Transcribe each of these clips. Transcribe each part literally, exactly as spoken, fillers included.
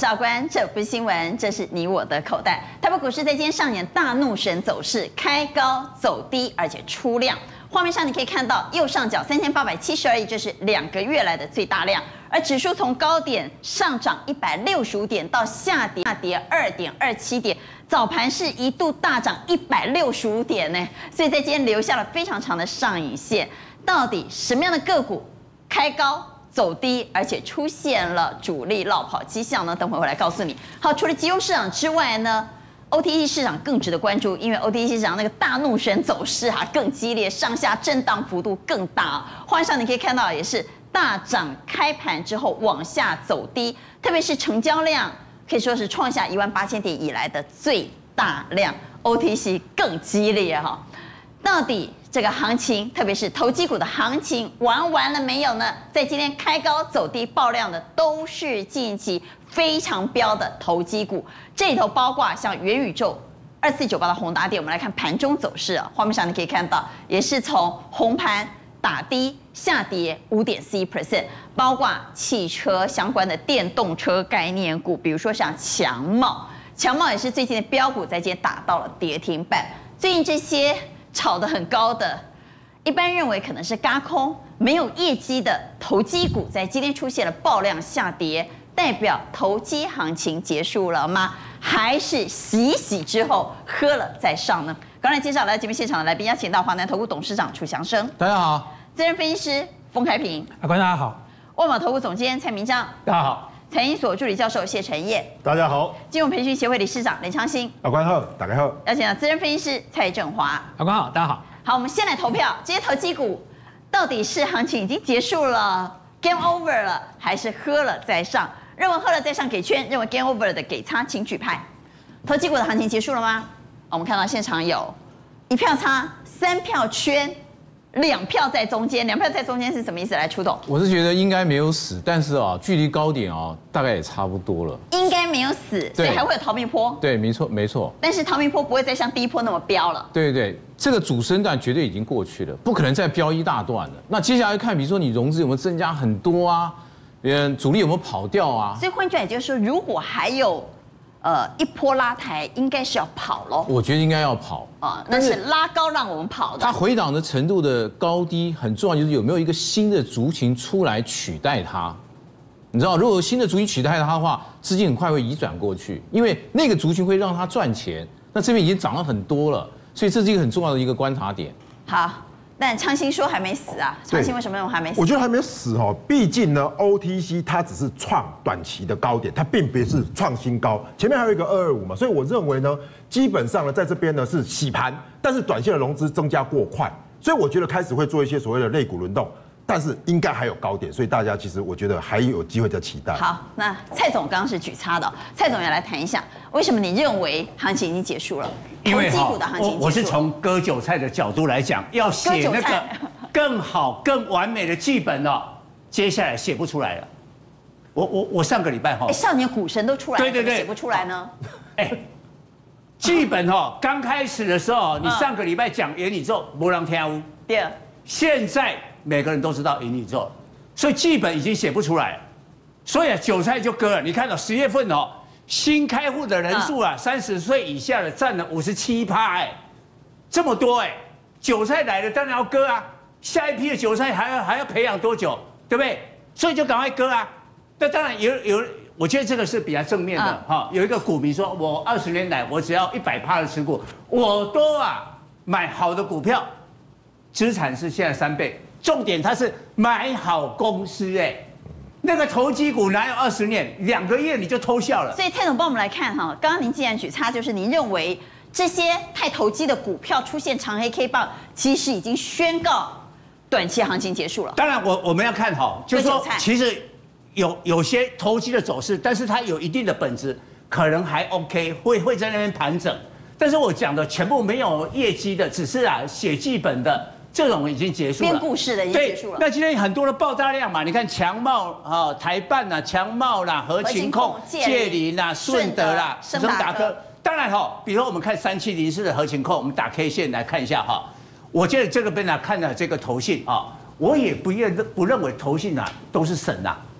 是阿关，这不是新闻，这是你我的口袋。台北股市在今天上演大怒神走势，开高走低，而且出量。画面上你可以看到右上角三千八百七十二亿，这是两个月来的最大量。而指数从高点上涨一百六十五点到下跌下跌二点二七点，早盘是一度大涨一百六十五点呢，所以在今天留下了非常长的上影线。到底什么样的个股开高走低，而且出现了主力落跑迹象呢？等会我来告诉你。好，除了集中市场之外呢 ，O T C 市场更值得关注，因为 O T C 市场那个大怒神走势啊更激烈，上下震荡幅度更大啊。画面上你可以看到，也是大涨开盘之后往下走低，特别是成交量可以说是创下一万八千点以来的最大量 ，O T C 更激烈哈。到底这个行情，特别是投机股的行情，玩完了没有呢？在今天开高走低爆量的，都是近期非常标的投机股。这里头包括像元宇宙、二四九八的宏达电，我们来看盘中走势啊。画面上你可以看到，也是从红盘打低下跌五点四一 percent， 包括汽车相关的电动车概念股，比如说像强茂，强茂也是最近的标股，在今天打到了跌停板。最近这些炒得很高的，一般认为可能是軋空、没有业绩的投机股，在今天出现了爆量下跌，代表投机行情结束了吗？还是洗一洗之后喝了再上呢？刚才介绍来节目现场的来宾，邀请到华南投顾董事长楚祥生， 大家好； 资深分析师封开平， 阿关大家好； 万宝投顾总监蔡明章， 大家好； 财经所助理教授谢晨业， 大家好； 金融培训协会理事长林昌兴， 阿关好，大家好； 邀请到资深分析师蔡振华， 阿关好，大家好。 好，我们先来投票，这些投机股到底是行情已经结束了 ，game over 了，还是喝了再上？认为喝了再上给圈，认为 game over 的给叉，请举牌。投机股的行情结束了吗？我们看到现场有一票叉，三票圈，两票在中间，两票在中间是什么意思？来，出董， 我是觉得应该没有死，但是啊，距离高点啊，大概也差不多了。 应该没有死，所以还会有逃命坡。 对，没错，没错。 但是逃命坡不会再像第一波那么飙了。 对对，这个主升段绝对已经过去了，不可能再飙一大段了。那接下来看，比如说你融资有没有增加很多啊？嗯，主力有没有跑掉啊？ 所以换句话也就是说，如果还有呃一波拉抬，应该是要跑咯。 我觉得应该要跑啊，那是拉高让我们跑的。 它回档的程度的高低很重要，就是有没有一个新的族群出来取代它。你知道，如果有新的族群取代它的话，资金很快会移转过去，因为那个族群会让它赚钱。那这边已经涨了很多了，所以这是一个很重要的一个观察点。 好，但昌兴说还没死啊，昌兴为什么认为还没死？ 我觉得还没有死哦，毕竟呢 ，O T C 它只是创短期的高点，它并不是创新高。前面还有一个二二五嘛，所以我认为呢，基本上呢，在这边呢是洗盘，但是短线的融资增加过快，所以我觉得开始会做一些所谓的类股轮动。但是应该还有高点，所以大家其实我觉得还有机会再期待。 好，那蔡总刚刚是举叉的，蔡总也来谈一下，为什么你认为行情已经结束了？ 因为哈， 我我是从割韭菜的角度来讲，要写那个更好、更完美的剧本哦，接下来写不出来了。我我我上个礼拜哈， 少年股神都出来了， 对对对， 写不出来呢？ 哎，剧本哈，刚开始的时候，你上个礼拜讲元宇宙，没人听。 对， 现在。每个人都知道元宇宙，所以剧本已经写不出来了，所以啊，韭菜就割了。你看到十月份哦，新开户的人数啊，三十岁以下的占了五十七趴，哎，这么多哎，韭菜来了当然要割啊，下一批的韭菜还要还要培养多久，对不对？所以就赶快割啊。那当然有有，我觉得这个是比较正面的哈。有一个股民说，我二十年来我只要一百趴的持股，我都啊买好的股票，资产是现在三倍。重点它是买好公司哎，那个投机股哪有二十年，两个月你就偷笑了。 所以蔡总帮我们来看哈，刚刚您既然举叉，就是您认为这些太投机的股票出现长黑 K 棒，其实已经宣告短期行情结束了。 当然我我们要看好，就是说其实有有些投机的走势，但是它有一定的本质，可能还 OK， 会会在那边盘整。但是我讲的全部没有业绩的，只是啊写剧本的。这种已经结束了， 编故事的已经结束了。 那今天很多的爆炸量嘛，你看强茂啊、台办啦、强茂啦、合勤控、界霖啦、顺德啦、升达科。当然哈，比如说我们看三七零四的合勤控，我们打 K 线来看一下哈。我觉得这个边呢看了这个投信啊，我也不认不认为投信啊都是神呐。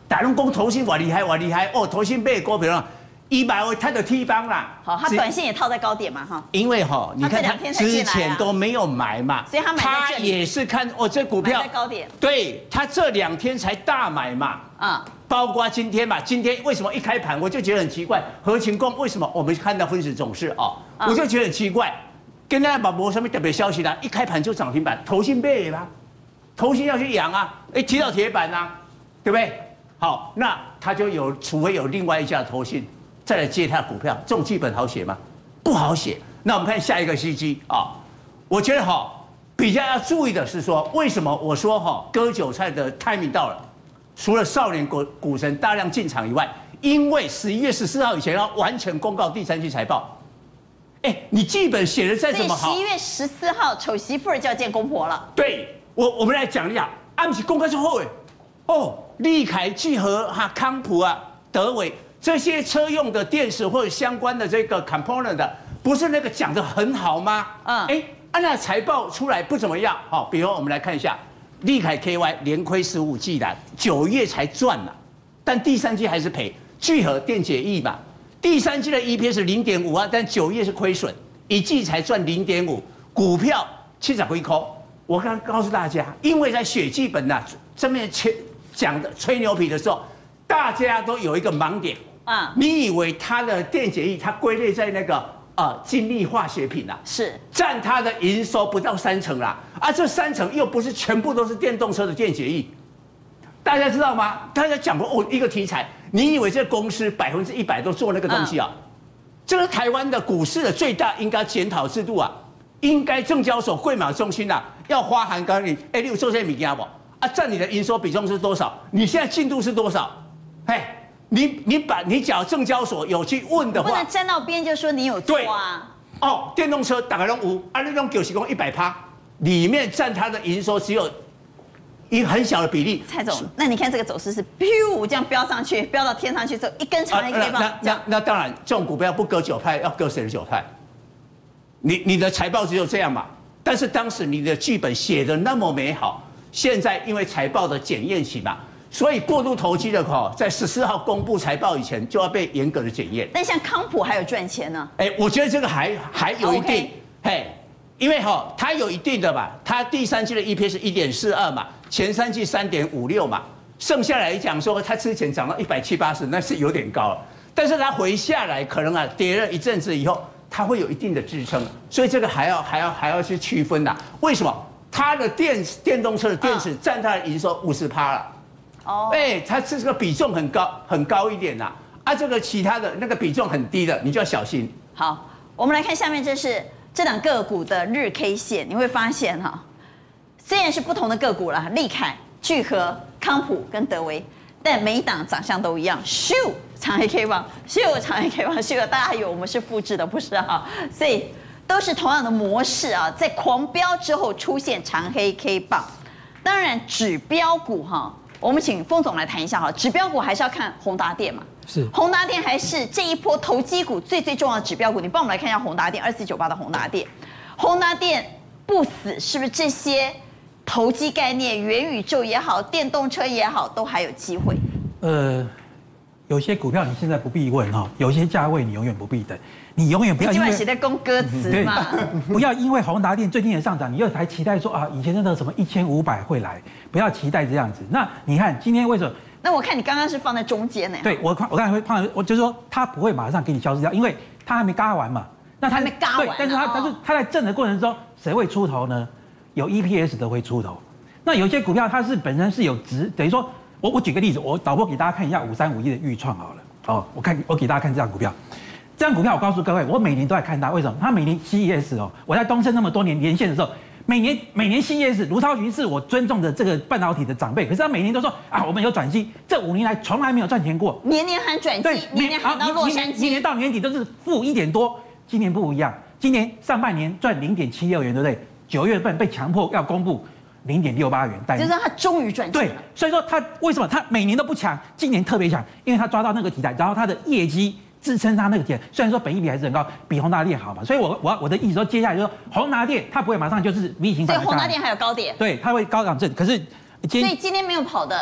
大家讲投信哇厉害哇厉害哦，投信买股票啊，一百位他的 T 方啦。 好，他短线也套在高点嘛哈。 因为哈，你看他之前都没有买嘛， 所以他买在这里。 他也是看哦，这股票在高点。 对他这两天才大买嘛。啊。包括今天嘛，今天为什么一开盘我就觉得很奇怪？合勤共为什么我们看到分时总是哦，我就觉得很奇怪。跟大家把没什么特别消息啦，一开盘就涨停板，投信背啦，投信要去养啊，哎，提到铁板啊，对不对？好，那他就有，除非有另外一家投信再来接他的股票，这种基本好写吗？不好写。那我们看下一个 C G 啊，我觉得哈比较要注意的是说，为什么我说哈割韭菜的 timing 到了？除了少年股股神大量进场以外，因为十一月十四号以前要完全公告第三季财报。哎，你剧本写的再怎么好， 十一月十四号丑媳妇儿就要见公婆了。 对，我我们来讲一下，安不是公开之后哎，哦，立凯、聚合、哈康普啊、德伟这些车用的电池或者相关的这个 component 的，不是那个讲的很好吗？嗯，哎，按那财报出来不怎么样。好，比如我们来看一下。立凯 K Y 连亏十五季了，九月才赚了，但第三季还是赔。聚合电解液嘛，第三季的 E P S 零点五啊，但九月是亏损，一季才赚零点五，股票七十几块。我刚告诉大家，因为在血记本呐、啊、这面切讲的吹牛皮的时候，大家都有一个盲点啊，你以为它的电解液它归类在那个。啊，精密化学品啊， 是占它的营收不到三成啦，啊，这三成又不是全部都是电动车的电解液，大家知道吗？大家讲过哦，一个题材，你以为这公司百分之一百都做那个东西啊？嗯、这个台湾的股市的最大应该检讨制度啊，应该证交所柜买中心啊，要花函告你，哎，你有做这些物件不？啊，占你的营收比重是多少？你现在进度是多少？哎。你你把你假如证交所有去问的话， 不能站到边就说你有做啊。 哦，电动车大概都无，啊，那种九十公一百趴，里面占它的营收只有一个很小的比例。 蔡总，那你看这个走势是咻这样飙上去，飙到天上去之后，一根长黑 K 棒。 那那那当然，这种股票不割韭菜，要割谁的韭菜？你你的财报只有这样嘛？但是当时你的剧本写的那么美好，现在因为财报的检验期嘛。所以过度投机的哈，在十四号公布财报以前就要被严格的检验。 但像康普还有赚钱呢？ 哎，我觉得这个还还有一定， Okay. 嘿，因为哈它有一定的吧，它第三季的 E P S 一点四二嘛，前三季三点五六嘛，剩下来讲说它之前涨到一百七八十，那是有点高了。但是它回下来可能啊跌了一阵子以后，它会有一定的支撑，所以这个还要还要还要去区分呐。为什么？它的电电动车的电池占它的营收五十趴了。哦，哎，它这个比重很高，很高一点呐、啊，啊，这个其他的那个比重很低的，你就要小心。 好，我们来看下面，这是这档个股的日 K 线，你会发现哈，虽然是不同的个股啦，立凯、聚合、康普跟德微，但每一档长相都一样，咻，长黑 K 棒，咻，长黑 K 棒，咻，大家还以为我们是复制的，不是哈，所以都是同样的模式啊，在狂飙之后出现长黑 K 棒，当然指标股哈。我们请封总来谈一下哈，指标股还是要看宏达电嘛？ 是， 宏达电还是这一波投机股最最重要的指标股。你帮我们来看一下宏达电二四九八的宏达电，宏达电不死是不是这些投机概念、元宇宙也好、电动车也好，都还有机会？ 呃，有些股票你现在不必问哈，有些价位你永远不必等，你永远不要因为写在攻歌词嘛， 不要因为宏达电最近的上涨，你又还期待说啊，以前那个什么一千五百会来。不要期待这样子。那你看今天为什么？ 那我看你刚刚是放在中间呢。 对，我看我刚才会放，我就是说它不会马上给你消失掉，因为它还没嘎完嘛。 那它还没嘎完。 对，但是它它是它在挣的过程中，谁会出头呢？有 E P S 的会出头。那有些股票它是本身是有值，等于说我我举个例子，我导播给大家看一下五三五一的裕创好了。哦，我看我给大家看这张股票。这张股票我告诉各位，我每年都在看它，为什么？它每年 C E S 哦，我在东升那么多年连线的时候。每年每年 C E S 卢超群是我尊重的这个半导体的长辈，可是他每年都说啊，我们有转机，这五年来从来没有赚钱过， 年年喊转机，年年喊到洛杉矶， 年年到年底都是负一点多，今年不一样，今年上半年赚零点七六元，对不对？九月份被强迫要公布零点六八元，但就是他终于转机了。 对，所以说他为什么他每年都不强，今年特别强，因为他抓到那个题材，然后他的业绩。支撑它那个点，虽然说本益比还是很高，比宏达电好嘛，所以我我我的意思说，接下来就说宏达电它不会马上就是 V 型反弹， 所以宏达电还有高点， 对，它会高档震，可是所以今天没有跑的，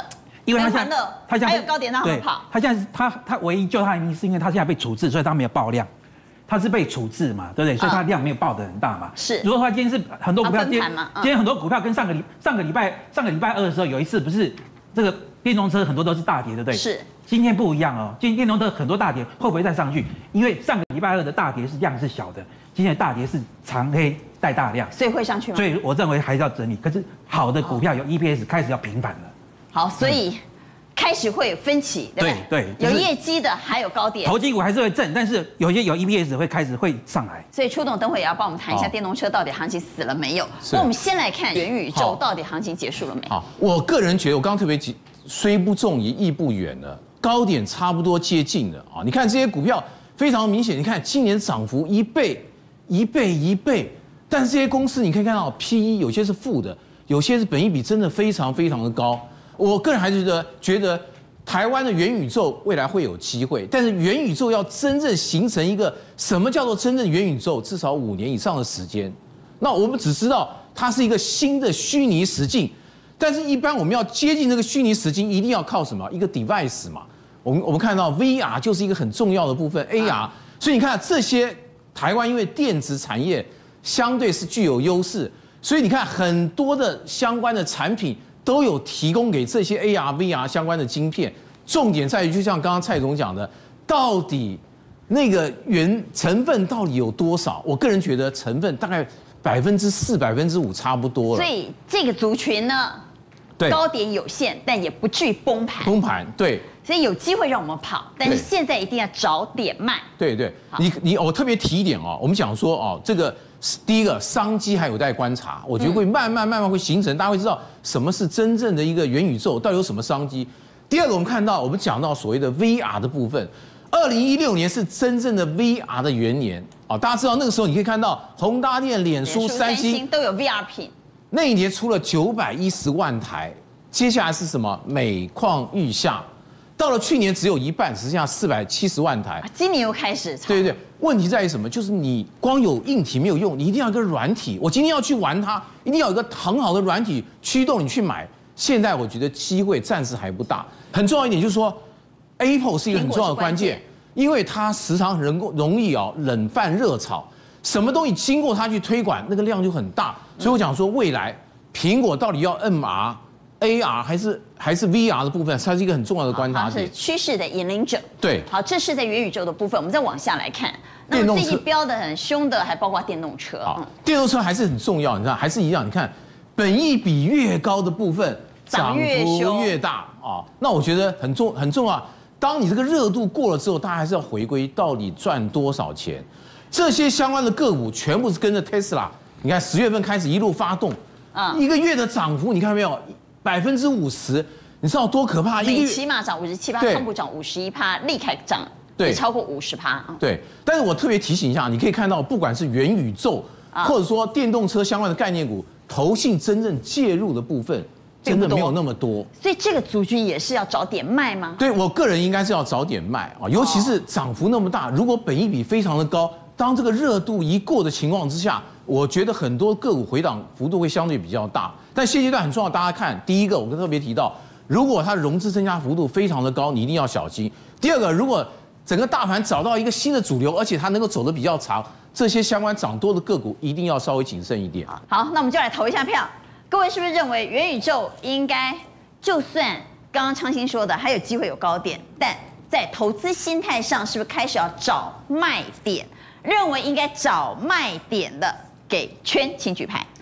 因为他现欢乐在他现在还有高点让他们对跑， 他现在是他他唯一救他的原因是因为他现在被处置，所以他没有爆量。它是被处置嘛，对不对？所以它量没有爆得很大嘛。 是。 如果说今天是很多股票，今天今天很多股票跟上个礼上个礼拜上个礼拜二的时候有一次不是这个电动车很多都是大跌，对不对？ 是。 今天不一样哦，今天电动车很多大跌，会不会再上去？因为上个礼拜二的大跌是量是小的，今天的大跌是长黑带大量， 所以会上去吗？ 所以我认为还是要整理。可是好的股票有 E P S 开始要平反了。 好，所以。开始会有分歧，对不对？ 对， 有业绩的，还有高点。 投机股还是会震，但是有些有 E P S 会开始会上来。 所以初董等会也要帮我们谈一下电动车到底行情死了没有？那我们先来看元宇宙到底行情结束了没？ 好，我个人觉得我刚刚特别提，虽不中也亦不远了，高点差不多接近了啊！你看这些股票非常明显，你看今年涨幅一倍、一倍、一倍，但是这些公司你可以看到 P E 有些是负的，有些是本益比真的非常非常的高。我个人还是觉得觉得。台湾的元宇宙未来会有机会，但是元宇宙要真正形成一个什么叫做真正元宇宙，至少五年以上的时间。那我们只知道它是一个新的虚拟实境，但是一般我们要接近这个虚拟实境，一定要靠什么？一个 device 嘛。我们我们看到 V R 就是一个很重要的部分 ，A R。所以你看这些台湾因为电子产业相对是具有优势，所以你看很多的相关的产品。都有提供给这些 A R、V R 相关的晶片，重点在于，就像刚刚蔡总讲的，到底那个原成分到底有多少？我个人觉得成分大概百分之四、百分之五差不多了。 所以这个族群呢，对高点有限，但也不至于崩盘。 崩盘，对。 所以有机会让我们跑，但是现在一定要找点卖。 对对，你你我特别提一点哦，我们讲说哦，这个第一个商机还有待观察，我觉得会慢慢慢慢会形成，大家会知道什么是真正的一个元宇宙，到底有什么商机。第二个，我们看到我们讲到所谓的 V R 的部分，二零一六年是真正的 V R 的元年啊，大家知道那个时候你可以看到宏达电、脸书、三星都有 V R 品， 那一年出了九百一十万台，接下来是什么？每况愈下。到了去年只有一半，只剩下四百七十万台。 今年又开始。 对对对，问题在于什么？就是你光有硬体没有用，你一定要有一个软体。我今天要去玩它，一定要有一个很好的软体驱动你去买。现在我觉得机会暂时还不大。很重要一点就是说 ，Apple 是一个很重要的关键，因为它时常很容易哦冷饭热炒，什么东西经过它去推广，那个量就很大。所以我讲说，未来苹果到底要 M R。A R 还是还是 V R 的部分，它是一个很重要的观察点， 是趋势的引领者。 对， 好，这是在元宇宙的部分，我们再往下来看。那么最近飙的很凶的，还包括电动车。 啊，电动车还是很重要，你看还是一样，你看本益比越高的部分，涨幅越大啊。那我觉得很重很重要。当你这个热度过了之后，大家还是要回归到底赚多少钱。这些相关的个股全部是跟着 Tesla， 你看十月份开始一路发动，啊，一个月的涨幅，你看到没有？百分之五十，你知道多可怕？ 美骑马涨五十七趴，康普涨五十一趴，利凯涨也超过五十趴。 对，但是我特别提醒一下，你可以看到，不管是元宇宙，或者说电动车相关的概念股，投信真正介入的部分，真的没有那么多。 所以这个族群也是要找点卖吗？ 对我个人应该是要找点卖啊，尤其是涨幅那么大，如果本益比非常的高，当这个热度一过的情况之下，我觉得很多个股回档幅度会相对比较大。但现阶段很重要，大家看，第一个我跟特别提到，如果它融资增加幅度非常的高，你一定要小心。第二个，如果整个大盘找到一个新的主流，而且它能够走得比较长，这些相关涨多的个股一定要稍微谨慎一点。 好，那我们就来投一下票。各位是不是认为元宇宙应该，就算刚刚昌兴说的还有机会有高点，但在投资心态上是不是开始要找卖点？认为应该找卖点的，给圈，请举牌。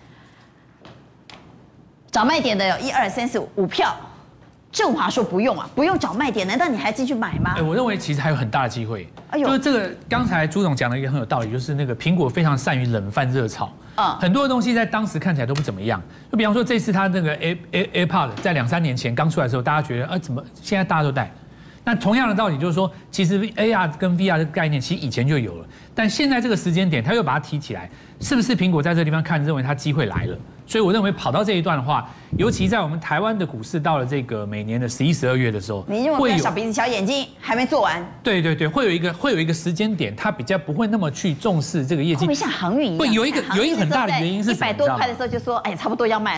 找卖点的有一二三四五五票，振华说不用啊，不用找卖点，难道你还进去买吗？ 哎，我认为其实还有很大的机会。哎呦，就是这个刚才朱总讲的一个很有道理，就是那个苹果非常善于冷饭热炒，啊，很多的东西在当时看起来都不怎么样。就比方说这次它那个 A A AirPod 在两三年前刚出来的时候，大家觉得啊怎么现在大家都戴？那同样的道理就是说，其实 A R 跟 V R 的概念其实以前就有了，但现在这个时间点，他又把它提起来，是不是苹果在这个地方看认为它机会来了？所以我认为跑到这一段的话，尤其在我们台湾的股市到了这个每年的十一、十二月的时候， 你认为小鼻子小眼睛还没做完？ 对对对，会有一个会有一个时间点，它比较不会那么去重视这个业绩。 会像航运一样， 会有一个有一个很大的原因是一百多块的时候就说，哎，差不多要卖了。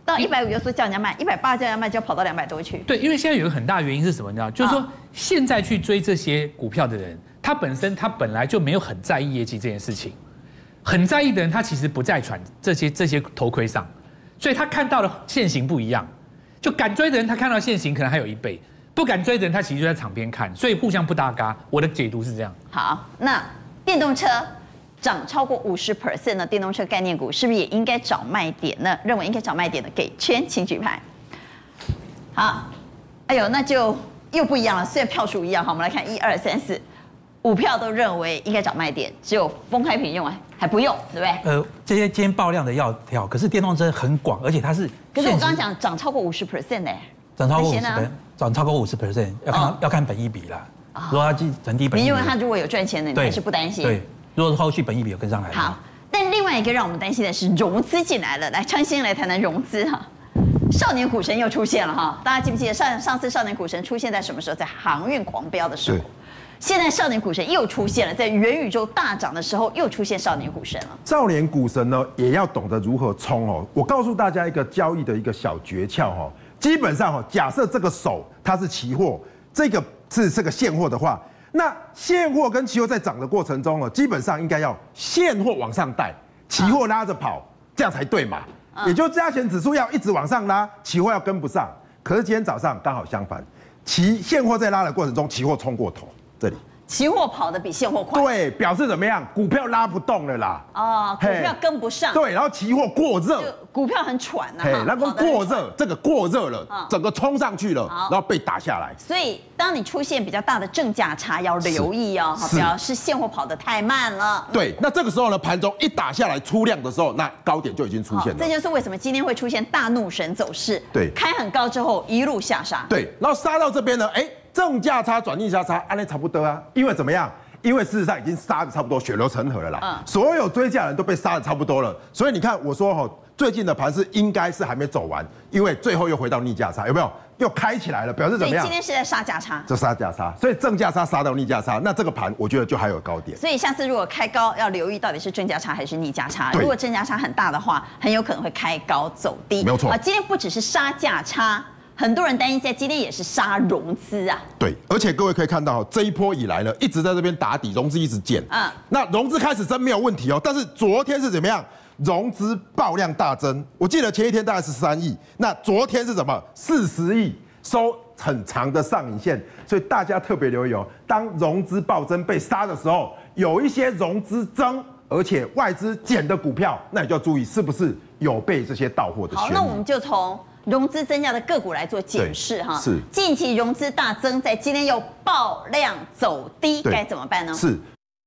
到一百五就说叫人家卖，一百八叫人家卖，就要跑到两百多去。 对，因为现在有个很大的原因是什么？你知道，就是说现在去追这些股票的人，他本身他本来就没有很在意业绩这件事情，很在意的人他其实不在传这些这些头盔上，所以他看到的现行不一样。就敢追的人，他看到现行可能还有一倍；不敢追的人，他其实就在场边看，所以互相不搭嘎。我的解读是这样。 好，那电动车。涨超过五十 percent 的电动车概念股，是不是也应该找卖点呢？认为应该找卖点的，给圈，请举牌。好，哎呦，那就又不一样了。虽然票数一样，好，我们来看一二三四，五票都认为应该找卖点，只有封开屏用啊，还不用，对不对？ 呃，这些今天爆量的要跳，可是电动车很广，而且它是。 可是我刚刚讲涨超过五十 percent 哎， 涨超过五十 percent， 涨超过五十 percent， 要看、哦、要看本益比啦。如果它计整体本益比， 你认为它如果有赚钱的，你还是不担心？ 对。如果后续本益比有跟上来， 好。但另外一个让我们担心的是融资进来了。来，昌兴来谈谈融资哈。少年股神又出现了哈，大家记不记得上上次少年股神出现在什么时候？在航运狂飙的时候。现在少年股神又出现了，在元宇宙大涨的时候又出现少年股神了。 少年股神呢，也要懂得如何冲哦。我告诉大家一个交易的一个小诀窍哈，基本上哈，假设这个手它是期货，这个是这个现货的话。那现货跟期货在涨的过程中呢，基本上应该要现货往上带，期货拉着跑，这样才对嘛。也就加权指数要一直往上拉，期货要跟不上。可是今天早上刚好相反，期现货在拉的过程中，期货冲过头，这里。 期货跑得比现货快， 对，表示怎么样？股票拉不动了啦。 哦，股票跟不上。 对，然后期货过热， 股票很喘啊。 嘿，那个过热，这个过热了，整个冲上去了，然后被打下来。 所以，当你出现比较大的正价差，要留意哦，表示现货跑得太慢了。 对，那这个时候呢，盘中一打下来出量的时候，那高点就已经出现了。 这就是为什么今天会出现大怒神走势。 对， 开很高之后一路下杀。 对，然后杀到这边呢，哎，正价差转逆价差，按那差不多啊，因为怎么样？因为事实上已经杀的差不多，血流成河了啦。嗯，所有追价人都被杀的差不多了，所以你看我说哈，最近的盘是应该是还没走完，因为最后又回到逆价差，有没有？又开起来了，表示怎么样？ 所以今天是在杀价差， 这杀价差，所以正价差杀到逆价差，那这个盘我觉得就还有高点。 所以下次如果开高要留意到底是正价差还是逆价差，如果正价差很大的话，很有可能会开高走低。 没有错啊， 今天不只是杀价差。很多人担心，在今天也是杀融资啊。 对，而且各位可以看到，这一波以来呢，一直在这边打底，融资一直减。嗯，那融资开始增没有问题哦，但是昨天是怎么样？融资爆量大增，我记得前一天大概是三亿，那昨天是什么？四十亿，收很长的上影线，所以大家特别留意哦，当融资暴增被杀的时候，有一些融资增，而且外资减的股票，那你就要注意是不是有被这些到货的嫌疑。 好，那我们就从融资增加的个股来做检视哈。 是。 近期融资大增，在今天又爆量走低，该怎么办呢？ 是。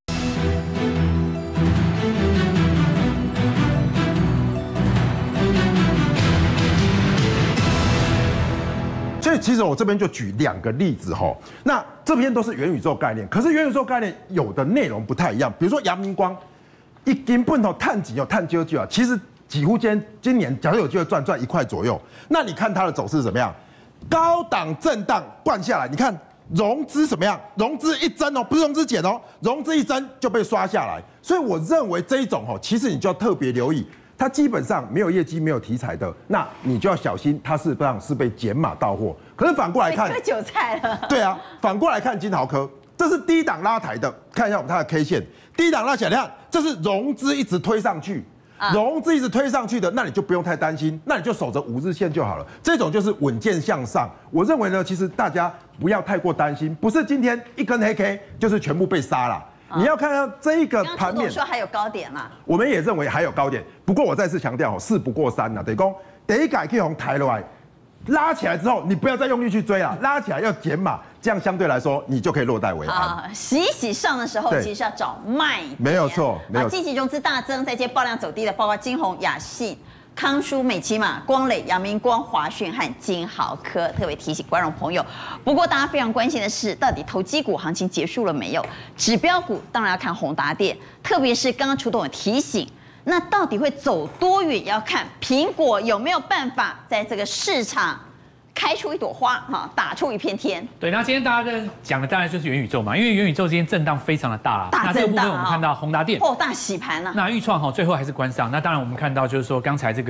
所以其实我这边就举两个例子哈。那这边都是元宇宙概念，可是元宇宙概念有的内容不太一样。比如说阳明光，一根本头碳几哦碳九九啊，其实。几乎今今年假如有机会赚赚一块左右，那你看它的走势怎么样？高档震荡灌下来，你看融资怎么样？融资一增哦，不是融资减哦，融资一增就被刷下来。所以我认为这一种哦，其实你就要特别留意，它基本上没有业绩、没有题材的，那你就要小心，它事实上是被减码到货。可是反过来看， 割韭菜了。 对啊，反过来看金豪科，这是低档拉抬的，看一下我们它的 K 线，低档拉起来，你看这是融资一直推上去。融资一直推上去的，那你就不用太担心，那你就守着五日线就好了。这种就是稳健向上。我认为呢，其实大家不要太过担心，不是今天一根黑 K 就是全部被杀了。你要看到这一个盘面， 说还有高点啦， 我们也认为还有高点。不过我再次强调，事不过三呐，等于讲第一改可以从抬落来。拉起来之后，你不要再用力去追了，拉起来要减码，这样相对来说你就可以落袋为安。 啊，洗一洗上的时候，其实要找卖点， 没有错，没有。 近期融资大增，在接爆量走低的，包括金鸿、雅信、康舒、美琪玛、光磊、阳明光、华讯和金豪科。特别提醒观众朋友，不过大家非常关心的是，到底投机股行情结束了没有？指标股当然要看宏达电，特别是刚刚楚董有提醒。那到底会走多远？要看苹果有没有办法在这个市场开出一朵花，哈，打出一片天。 对，那今天大家在讲的当然就是元宇宙嘛，因为元宇宙今天震荡非常的大啦。 大震荡。 那这个部分我们看到宏达电哦，大洗盘啊。 那预创哈最后还是关上。那当然我们看到就是说刚才这个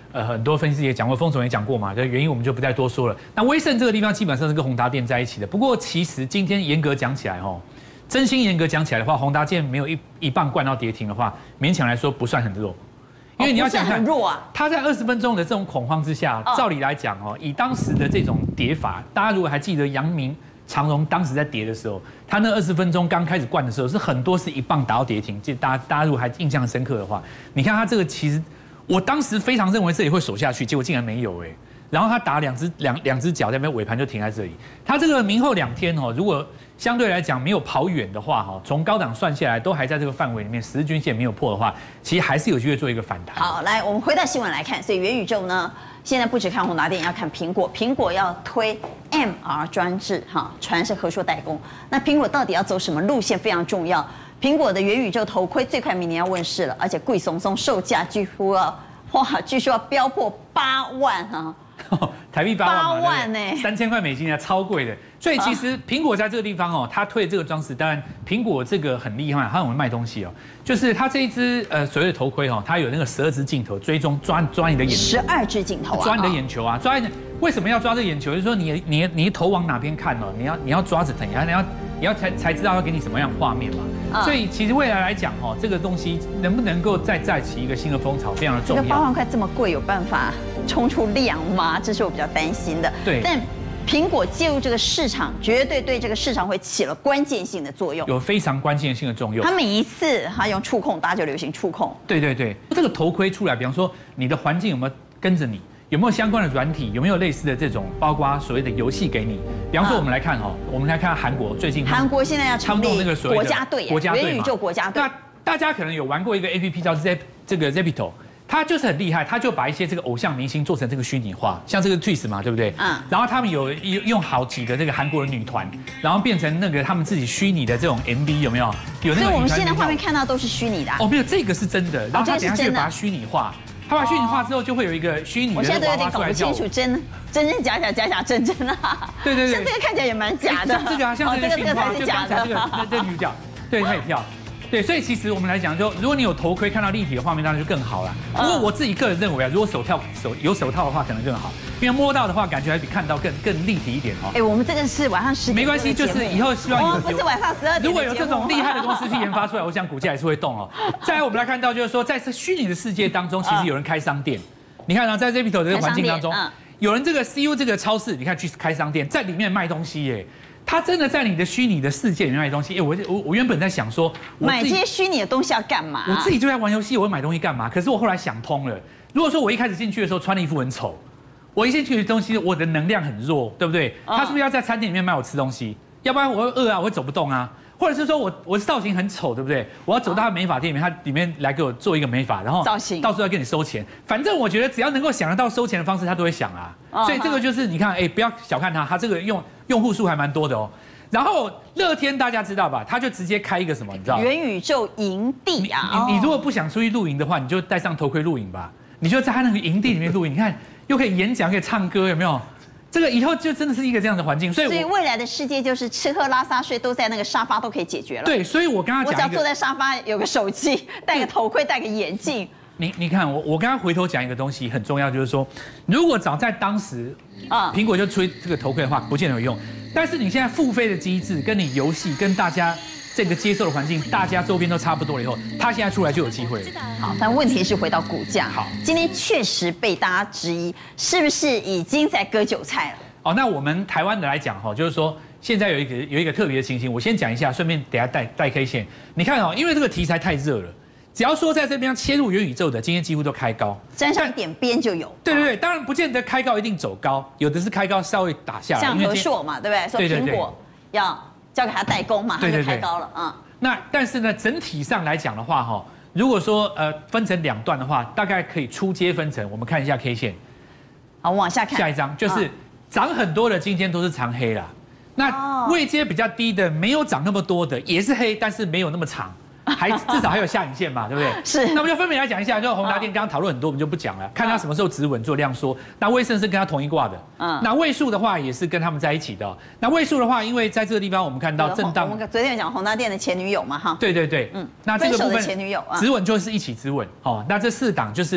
呃很多分析师也讲过，封总也讲过嘛，这原因我们就不再多说了。那威盛这个地方基本上是跟宏达电在一起的，不过其实今天严格讲起来哦，真心严格讲起来的话，宏达电没有一一棒灌到跌停的话，勉强来说不算很弱。因为你要想看， 弱啊， 它在二十分钟的这种恐慌之下，照理来讲哦，以当时的这种跌法，大家如果还记得阳明、长荣当时在跌的时候，它那二十分钟刚开始灌的时候，是很多是一棒打到跌停。就大家大家如果还印象深刻的话，你看它这个其实，我当时非常认为这里会守下去，结果竟然没有哎。然后它打两只两两只脚在那边尾盘就停在这里。它这个明后两天哦，如果相对来讲没有跑远的话，哈，从高档算下来都还在这个范围里面，十日均线没有破的话，其实还是有机会做一个反弹。 好，来我们回到新闻来看，所以元宇宙呢，现在不只看宏达电，要看苹果，苹果要推 M R 专制，哈，传是和硕代工。那苹果到底要走什么路线非常重要。苹果的元宇宙头盔最快明年要问世了，而且贵松松，售价据说要哇，据说要飙破八万啊！ 台币八万嘛， 八万呢， 三千块美金啊，超贵的。所以其实苹果在这个地方哦，它推这个装饰，当然苹果这个很厉害，它很会卖东西哦。就是它这一只呃所谓的头盔哦，它有那个十二支镜头追踪抓抓你的眼球， 十二支镜头啊， 抓你的眼球啊，抓你。为什么要抓这个眼球？就是说你你你头往哪边看哦，你要你要抓着它，你要你要你要才才知道要给你什么样的画面嘛。所以其实未来来讲哦，这个东西能不能够再再起一个新的风潮，非常的重要。 这个八万块这么贵，有办法冲出量吗？这是我比较担心的。 对， 但苹果介入这个市场，绝对对这个市场会起了关键性的作用， 有非常关键性的作用。 它每一次它用触控，大家就流行触控。 对对对，这个头盔出来，比方说你的环境有没有跟着你？有没有相关的软体？有没有类似的这种，包括所谓的游戏给你？比方说，我们来看哈，我们来看韩国最近， 韩国现在要成立那个所谓国家队， 国家队元宇宙国家队。 那大家可能有玩过一个 A P P 叫 Z 这个 Zeppito， 它就是很厉害，它就把一些这个偶像明星做成这个虚拟化，像这个 Twist 嘛，对不对？嗯。然后他们有用好几个这个韩国的女团，然后变成那个他们自己虚拟的这种 M V， 有没有？有那个。 所以我们现在画面看到都是虚拟的。 哦，没有，这个是真的。然后他等下就把它虚拟化。它把虚拟化之后，就会有一个虚拟的娃娃出来。 我现在都有点搞不清楚真真真假假假假真真啊。 对对对， 像这个看起来也蛮假的。 像这个啊，像这个虚拟化，就刚才这个这女角，对，她也跳。对，所以其实我们来讲，就如果你有头盔看到立体的画面，当然就更好了。不过我自己个人认为啊，如果手套手有手套的话，可能更好，因为摸到的话，感觉还比看到更更立体一点哦。 哎，我们这个是晚上十点。 没关系，就是以后希望有。 我们不是晚上十二点。 如果有这种厉害的公司去研发出来，我想股价也是会动哦。再来，我们来看到就是说，在这虚拟的世界当中，其实有人开商店。你看啊，在 Zeppito 的环境当中，有人这个 C U 这个超市，你看去开商店，在里面卖东西耶。他真的在你的虚拟的世界里面卖东西，哎，我我我原本在想说， 买这些虚拟的东西要干嘛？ 我自己就在玩游戏，我会买东西干嘛？可是我后来想通了，如果说我一开始进去的时候穿的衣服很丑，我一进去的东西我的能量很弱，对不对？他是不是要在餐厅里面卖我吃东西？要不然我会饿啊，我会走不动啊。或者是说我我造型很丑，对不对？我要走到他美发店里面，他里面来给我做一个美发，然后造型到时候要跟你收钱。反正我觉得只要能够想得到收钱的方式，他都会想啊。所以这个就是你看，哎，不要小看他，他这个用用户数还蛮多的哦。然后乐天大家知道吧？他就直接开一个什么，你知道？ 元宇宙营地啊！ 你你如果不想出去露营的话，你就戴上头盔露营吧。你就在他那个营地里面露营，你看又可以演讲，可以唱歌，有没有？这个以后就真的是一个这样的环境，所以所以未来的世界就是吃喝拉撒睡都在那个沙发都可以解决了。 对，所以我刚刚讲， 我只要坐在沙发，有个手机，戴个头盔，戴个眼镜。 你你看我我刚刚回头讲一个东西很重要，就是说，如果早在当时啊，苹果就出这个头盔的话，不见得有用。但是你现在付费的机制，跟你游戏跟大家这个接受的环境，大家周边都差不多了以后，它现在出来就有机会了。 好，但问题是回到股价。 好， 今天确实被大家质疑，是不是已经在割韭菜了？ 哦，那我们台湾的来讲哈，就是说现在有一个有一个特别的情形，我先讲一下，顺便等下带带 K 线。你看哦，因为这个题材太热了。只要说在这边切入元宇宙的，今天几乎都开高， 沾上一点边就有。 对对对，当然不见得开高一定走高，有的是开高稍微打下来。 像和硕嘛，对不对？说苹果要交给他代工嘛，他就开高了啊。 那但是呢，整体上来讲的话，哈，如果说呃分成两段的话，大概可以出街分成。我们看一下 K 线。 好，往下看。 下一张就是涨很多的，今天都是长黑啦。那位阶比较低的，没有涨那么多的，也是黑，但是没有那么长。还至少还有下影线嘛，对不对？ 是。 那我们就分别来讲一下，就宏达电刚刚讨论很多，我们就不讲了，看它什么时候止稳做量缩。那威盛是跟它同一挂的，嗯。那位数的话也是跟他们在一起的。那位数的话，因为在这个地方我们看到震荡， 我们昨天有讲宏达电的前女友嘛，哈。 对对对，嗯。那这个部分前女友止稳就是一起止稳，哦。那这四档就是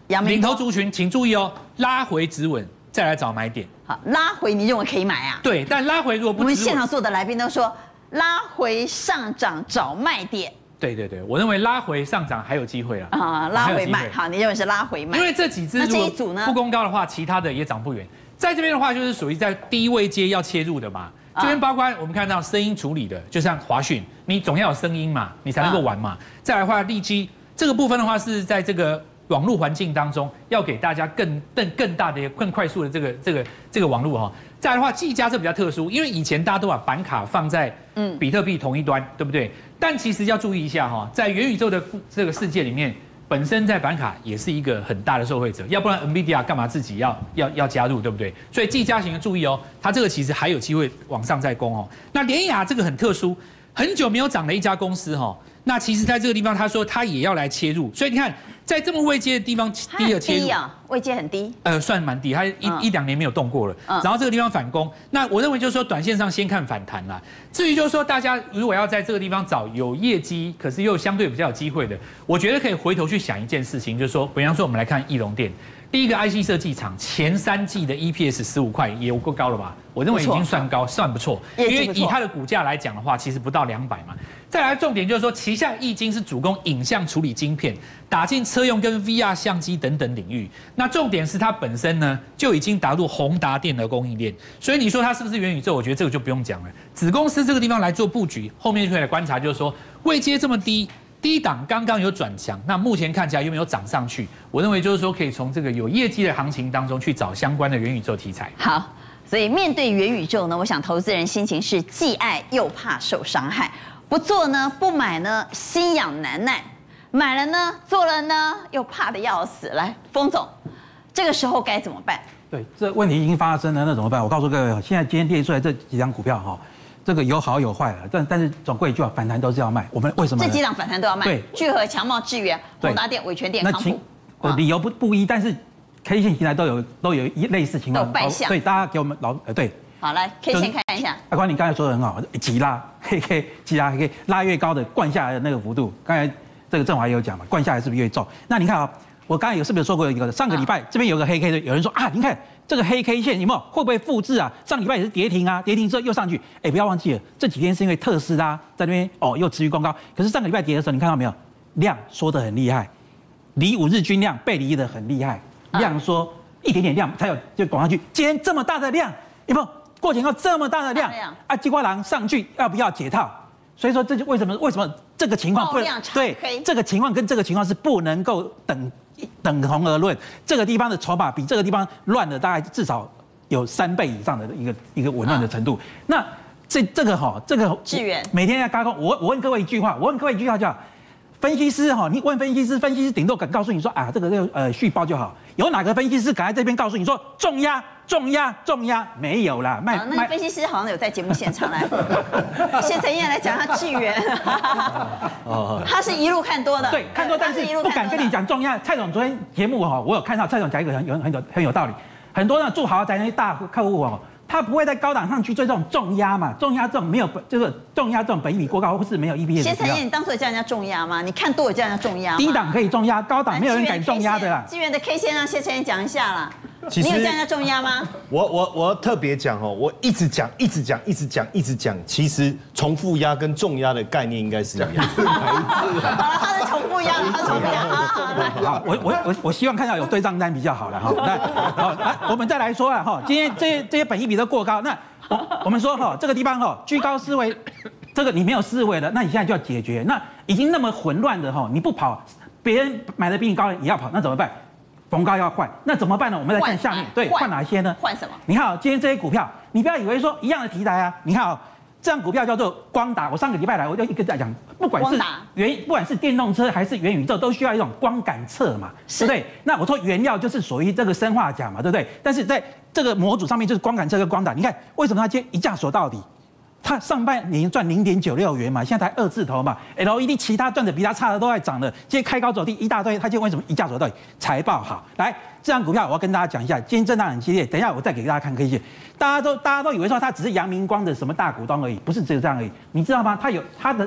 阳明领头族群，请注意哦，拉回止稳，再来找买点。 好，拉回你认为可以买啊？ 对，但拉回如果不， 我们现场所有的来宾都说拉回上涨找卖点。 对对对，我认为拉回上涨还有机会啊。 啊，拉回卖，好，你认为是拉回卖？ 因为这几只如果不攻高的话，其他的也涨不远。在这边的话，就是属于在低位阶要切入的嘛。这边包括我们看到声音处理的，就像华讯，你总要有声音嘛，你才能够玩嘛。再来的话，利基这个部分的话，是在这个网络环境当中，要给大家更更更大的、更快速的这个这个这个网络哈。再来的话，技嘉这比较特殊，因为以前大家都把板卡放在嗯比特币同一端，对不对？但其实要注意一下哈，在元宇宙的这个世界里面，本身在板卡也是一个很大的受惠者，要不然 NVIDIA 干嘛自己要要要加入，对不对？所以技嘉型的注意哦，它这个其实还有机会往上再攻哦。那联亚这个很特殊，很久没有涨的一家公司哈。那其实在这个地方，他说他也要来切入，所以你看，在这么位阶的地方，第一个切入啊，位阶很低， 呃，算蛮低，它一、嗯、一两年没有动过了。嗯、然后这个地方反攻，那我认为就是说，短线上先看反弹啦。至于就是说，大家如果要在这个地方找有业绩，可是又相对比较有机会的，我觉得可以回头去想一件事情，就是说，比方说我们来看义隆电。第一个 I C 设计厂前三季的 E P S 十五块也有够高了吧？我认为已经算高，算不错。因为以它的股价来讲的话，其实不到两百嘛。再来重点就是说，旗下易晶是主攻影像处理晶片，打进车用跟 V R 相机等等领域。那重点是它本身呢就已经打入宏达电的供应链，所以你说它是不是元宇宙？我觉得这个就不用讲了。子公司这个地方来做布局，后面就可以来观察，就是说位阶这么低。低档刚刚有转强，那目前看起来有没有涨上去？我认为就是说，可以从这个有业绩的行情当中去找相关的元宇宙题材。 好，所以面对元宇宙呢，我想投资人心情是既爱又怕受伤害，不做呢不买呢心痒难耐，买了呢做了呢又怕得要死。来，封总，这个时候该怎么办？ 对，这问题已经发生了，那怎么办？我告诉各位，现在今天列出来这几张股票哈。这个有好有坏了，但但是总归一句话，反弹都是要卖。我们为什么？ 这几档反弹都要卖。对，聚合、强茂、智源、宏达电、伟全电、康普。 呃，理由不不一，但是 K 线平台都有都有一类似情况。 都败相。 对，大家给我们老呃对。 好，来 K 线看一下。 阿光，你刚才说的很好，急拉黑 K 急拉黑 K 拉越高的灌下来的那个幅度，刚才这个郑华也有讲嘛，灌下来是不是越重？那你看啊，我刚才有是不是说过一个？上个礼拜这边有个黑 K 的，有人说啊，你看。这个黑 K 线有没有会不会复制啊？上礼拜也是跌停啊，跌停之后又上去。哎，不要忘记了，这几天是因为特斯拉在那边哦又持续攻高。可是上个礼拜跌的时候，你看到没有？量缩得很厉害，离五日均量背离得很厉害，量缩一点点量才有就拱上去。今天这么大的量，有没有过前后这么大的量啊？鸡瓜郎上去要不要解套？所以说这就为什么为什么这个情况不对？这个情况跟这个情况是不能够等。等同而论，这个地方的筹码比这个地方乱了大概至少有三倍以上的一个一个紊乱的程度。那这这个哈，这个智源每天要高空，我我问各位一句话，我问各位一句话叫，分析师哈，你问分析师，分析师顶多敢告诉你说啊，这个这个呃续报就好。有哪个分析师敢在这边告诉你说重压重压重压？没有啦， 卖。那个分析师好像有在节目现场来，谢承彦来讲他智源，他是一路看多的， 对，看多，但是不敢跟你讲重压。蔡总昨天节目哈，我有看到蔡总讲一个很有很有很有道理，很多那住豪宅那些大客户哦。他不会在高档上去追这种重压嘛？重压这种没有，就是重压这种本益比过高，或是没有 E P S。 谢承彦，你当初有叫人家重压吗？你看多有叫人家重压吗？ 低档可以重压，高档没有人敢重压的啦。 智源的 K 线让谢承彦讲一下啦。你有叫人家重压吗？ 我我我要特别讲哦，我一直讲，一直讲，一直讲，一直讲。其实重复压跟重压的概念应该是一样。 好了，他是重复压，他重复压。 好，我我我我希望看到有对账单比较好了哈。那好，来我们再来说啊哈，今天这些这些本益比都过高，那我们说哈这个地方哈居高思维，这个你没有思维了，那你现在就要解决。那已经那么混乱的哈，你不跑，别人买的比你高也要跑，那怎么办？逢高要换，那怎么办呢？我们来看下面，对，换哪些呢？ 换什么？ 你看，今天这些股票，你不要以为说一样的题材啊。你看啊，这张股票叫做光达，我上个礼拜来我就一个在讲，不管是元，不管是电动车还是元宇宙，都需要一种光感测嘛，对不对？那我说原料就是属于这个砷化钾嘛，对不对？但是在这个模组上面就是光感测跟光达，你看为什么它今天一价锁到底？它上半年赚零点九六元嘛，现在才二字头嘛 ，L E D 其他赚的比它差的都在涨了，今天开高走低一大堆，它今天为什么一价锁到底？财报好，来这张股票我要跟大家讲一下，今天震荡很激烈，等一下我再给大家看 K 线，大家都大家都以为说它只是阳明光的什么大股东而已，不是只有这样而已，你知道吗？它有它的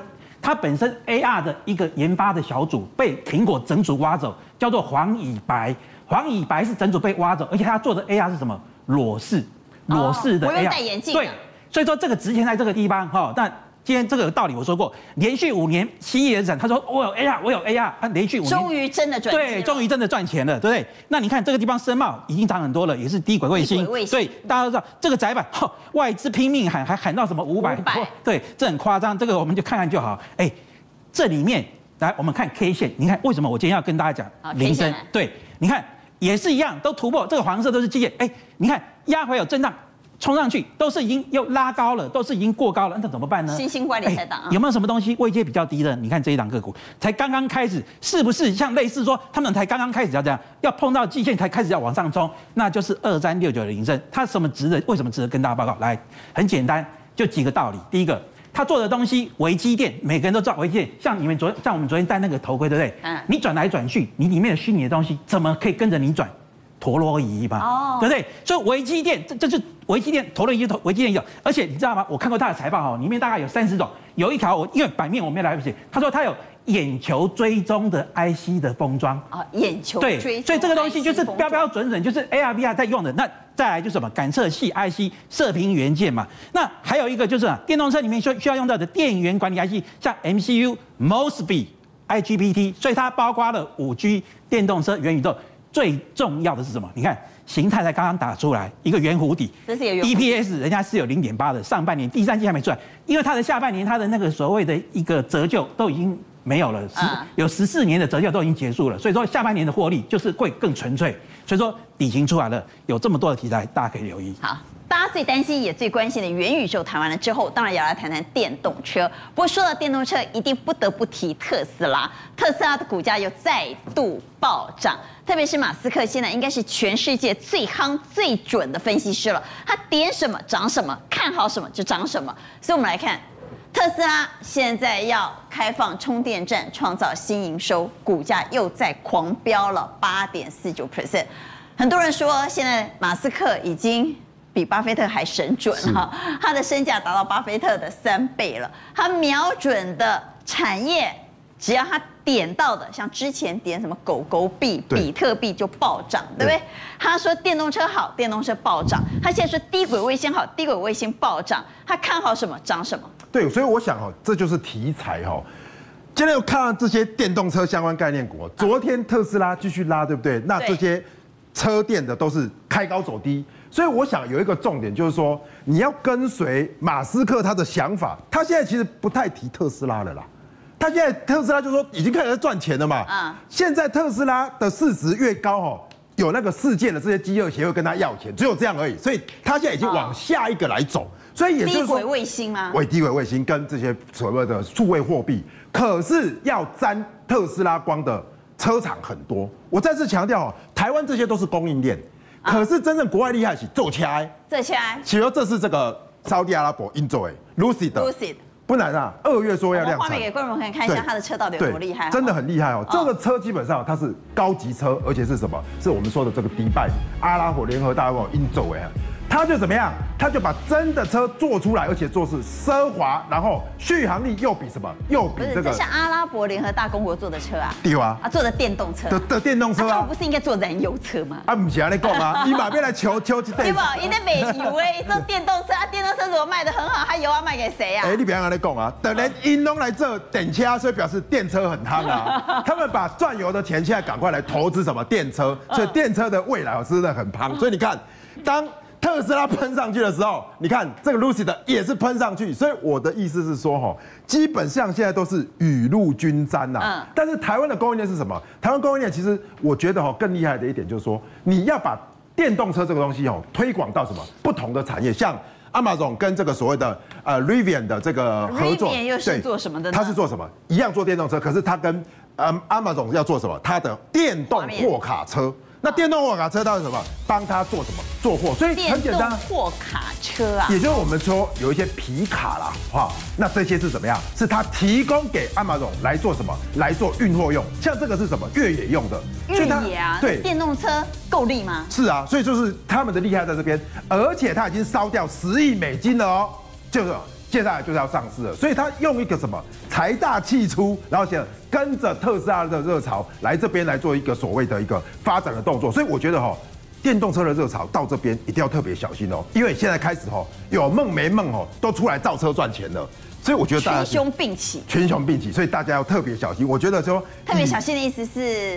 它本身 A R 的一个研发的小组被苹果整组挖走，叫做黄以白。黄以白是整组被挖走，而且他做的 A R 是什么？裸视，裸视的 A R。 不用戴眼镜。 对，所以说这个值钱在这个地方哈。那今天这个道理我说过，连续五年七亿人展，他说我有 A R， 我有 A R， 啊，连续五年， 终于真的赚钱了。 对，终于真的赚钱了，对不对？那你看这个地方深茂已经涨很多了，也是低轨卫星，所以大家都知道这个窄板，哦，外资拼命喊，还喊到什么五百，对，这很夸张，这个我们就看看就好。哎，这里面来我们看 K 线，你看为什么我今天要跟大家讲铃声？对，你看也是一样，都突破这个黄色都是季线，哎，你看压回有震荡。冲上去都是已经又拉高了，都是已经过高了，那怎么办呢？ 新兴怪力才档、啊欸，有没有什么东西位阶比较低的？你看这一档个股才刚刚开始，是不是像类似说他们才刚刚开始要这样，要碰到季线才开始要往上冲？那就是二三六九的铃声，它什么值得？为什么值得跟大家报告？来，很简单，就几个道理。第一个，他做的东西，微机电，每个人都知道微机电，像你们昨像我们昨天戴那个头盔，对不对？嗯。你转来转去，你里面的虚拟的东西怎么可以跟着你转？陀螺仪吧，哦，对不对？所以微机电，这这是微机电，陀螺仪，微机电有，而且你知道吗？我看过他的财报哦，里面大概有三十种，有一条我因为版面我没来不及，他说他有眼球追踪的 I C 的封装啊，眼球追踪， 对，所以这个东西就是标标准准，就是 A R V R 在用的。那再来就是什么感测器 I C 射频元件嘛。那还有一个就是啊，电动车里面需需要用到的电源管理 I C， 像 M C U、M O S F E、I G B T， 所以它包括了五 G 电动车、元宇宙。最重要的是什么？你看形态才刚刚打出来，一个圆弧底， 这是有 E P S 人家是有零点八的，上半年第三季还没出来，因为它的下半年它的那个所谓的一个折旧都已经没有了，嗯、有十四年的折旧都已经结束了，所以说下半年的获利就是会更纯粹，所以说底型出来了，有这么多的题材，大家可以留意。 好。大家最担心也最关心的元宇宙谈完了之后，当然也要来谈谈电动车。不过说到电动车，一定不得不提特斯拉。特斯拉的股价又再度暴涨，特别是马斯克现在应该是全世界最夯最准的分析师了。他点什么涨什么，看好什么就涨什么。所以我们来看，特斯拉现在要开放充电站，创造新营收，股价又在狂飙了八点四九 percent。很多人说，现在马斯克已经比巴菲特还神准哈，他的身价达到巴菲特的三倍了。他瞄准的产业，只要他点到的，像之前点什么狗狗币、比特币就暴涨，对不对？他说电动车好，电动车暴涨。他现在说低轨卫星好，低轨卫星暴涨。他看好什么涨什么。 对，所以我想哦，这就是题材哈。今天有看到这些电动车相关概念股，昨天特斯拉继续拉，对不对？那这些车电的都是开高走低。所以我想有一个重点，就是说你要跟随马斯克他的想法，他现在其实不太提特斯拉了啦。他现在特斯拉就说已经开始在赚钱了嘛。啊。现在特斯拉的市值越高哦，有那个世界的这些饥饿协会跟他要钱，只有这样而已。所以他现在已经往下一个来走。所以也就是说， 低轨卫星吗？ 为低轨卫星跟这些所谓的数位货币，可是要沾特斯拉光的车厂很多。我再次强调哦，台湾这些都是供应链。可是真正国外厉害是做起来， 做起来。 比如这是这个沙特阿拉伯英州诶 ，Lucid， Lucid， 不然啊，二月说要量产。 画面给观众朋友看一下它的车到底有多厉害， 真的很厉害哦。这个车基本上它是高级车，而且是什么？是我们说的这个迪拜阿拉伯联合大公国英州诶。他就怎么样？他就把真的车做出来，而且做是奢华，然后续航力又比什么？又比这个。 不是，这是阿拉伯联合大公国做的车啊。 对啊。 啊，做的电动车。 的的电动车啊。 他们不是应该做燃油车吗？ 啊，不是啊，你讲啊，你马边来求求一对不？因为美油诶，做电动车啊，电动车如果卖得很好，它油要卖给谁啊？ 哎，你别让他讲啊，等连英东来这电车，所以表示电车很夯啊。他们把赚油的钱现在赶快来投资什么电车，所以电车的未来真的很夯。所以你看，当特斯拉喷上去的时候，你看这个 Lucid 也是喷上去，所以我的意思是说，哈，基本上现在都是雨露均沾呐。嗯。但是台湾的供应链是什么？台湾供应链其实我觉得哈更厉害的一点就是说，你要把电动车这个东西哦推广到什么不同的产业，像 Amazon 跟这个所谓的呃 Rivian 的这个合作， Rivian 又是做什么的呢？ 它是做什么？一样做电动车，可是它跟呃 Amazon 要做什么？它的电动货卡车。那电动货卡车到底什么？帮他做什么？做货，所以很简单。 电动货卡车啊， 也就是我们说有一些皮卡啦，哈，那这些是怎么样？是他提供给 Amazon 来做什么？来做运货用。像这个是什么？越野用的。 越野啊，对，电动车够力吗？ 是啊，所以就是他们的厉害在这边，而且他已经烧掉十亿美金了哦，就是接下来就是要上市了，所以他用一个什么财大气粗，然后想跟着特斯拉的热潮来这边来做一个所谓的一个发展的动作，所以我觉得哈，电动车的热潮到这边一定要特别小心哦，因为现在开始哈，有梦没梦哦，都出来造车赚钱了。所以我觉得大家群雄并起， 群雄并起，所以大家要特别小心。我觉得说特别小心的意思是，